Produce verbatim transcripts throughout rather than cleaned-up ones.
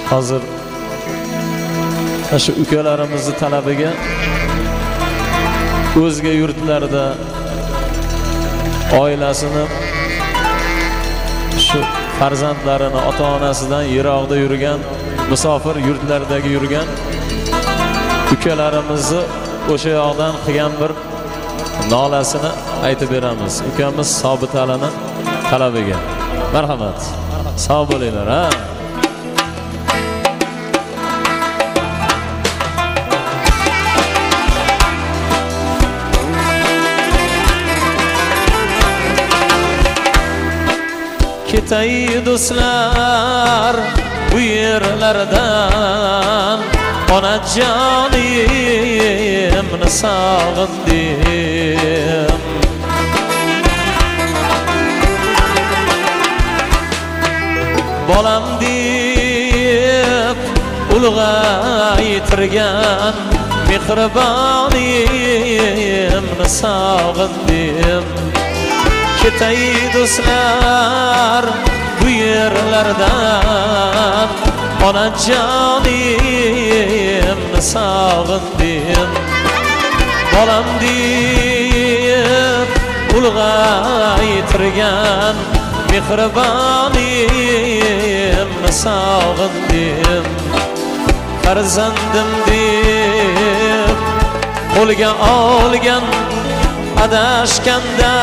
hozir shu ukalarimizni talabiga o'zga yurtlarda oilasini shu farzandlarini ota-onasidan yiroqda yurgan, musofir yurtlardagi yurgan ukalarimizni o'sha yoqdan qilgan bir nolasini aytib beramiz. Ukamiz Sobit Alini talabiga. Marhamat. Sog' bo'linglar, ha. Ketay do'stlar bu yerlardan, onajonimni sog'indim. Bolam deb ulg'aytirgan mehribonimni sog'indim. Ketay do'stlar bu yerlardan, onajonimni sog'indim. Bolam deb ulg'aytirgan mehribonimni sog'indim. Farzandim deb qo'lga olgan, adashganda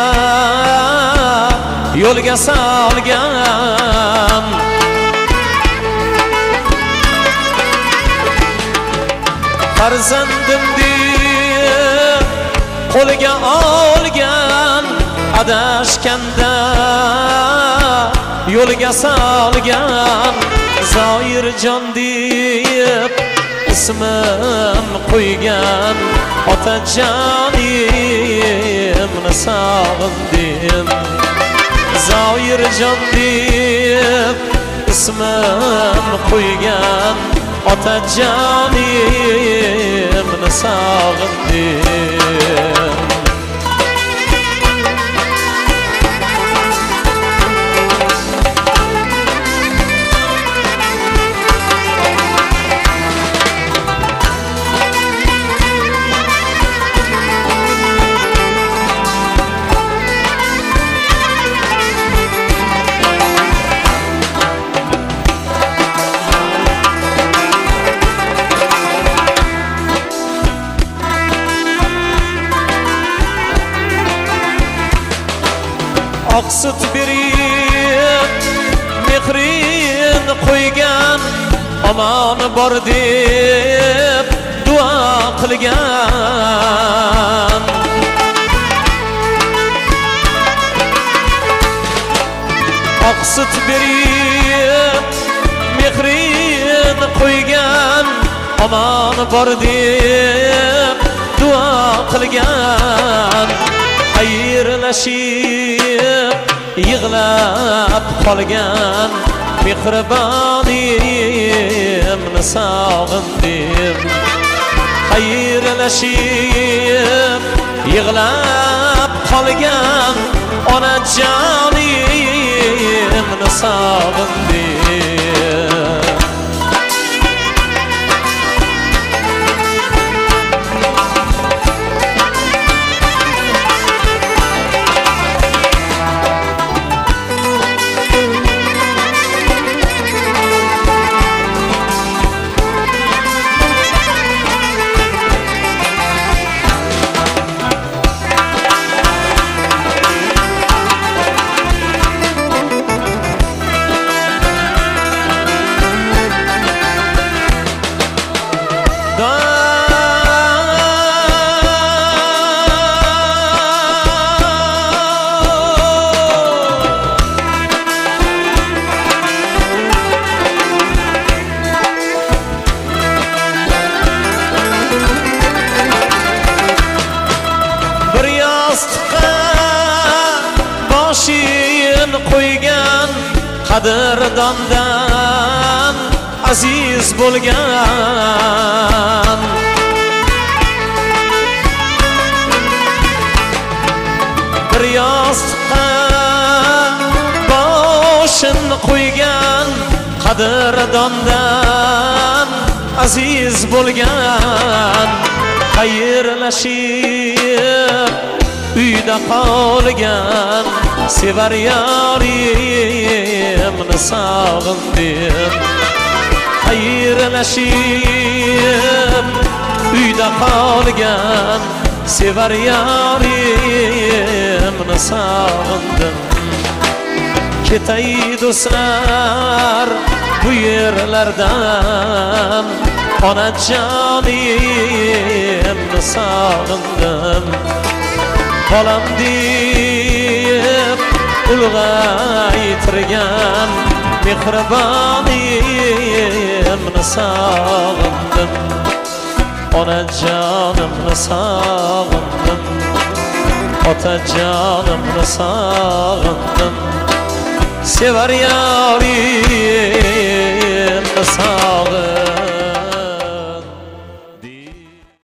yo'lga solgan. Farzandim deb qo'lga olgan, adashganda yo'lga solgan. Zoirjon deb ismim qo'ygan, otajonimni sog'indim. Zoirjon deb ismim qo'ygan, otajonimni sog'indim. Oq sut berib mehrin qo'ygan, omon bor deb duo qilgan. Oq sut berib mehrin qo'ygan, omon bor deb duo qilgan. Xayrlashib yig'lab qolgan, mehribonimni sog'indim. Xayrlashib yig'lab qolgan, onajonimni sog'indim. Qo'ygan qadrdondan aziz bo'lgan. Bir yostiqqa boshin qo'ygan qadrdondan aziz bo'lgan xayrlashib uyda qolgan sevar yorimni sog'indim xayrlashib uyda qolgan sevar yorimni sog'indim ketay do'stlar bu yerlardan onajonimni sog'indim bolam deb ulg'aytirgan mehribonimni sog'indim onajonimni sog'indim otajonimni sog'indim sevar yorimni sog'indim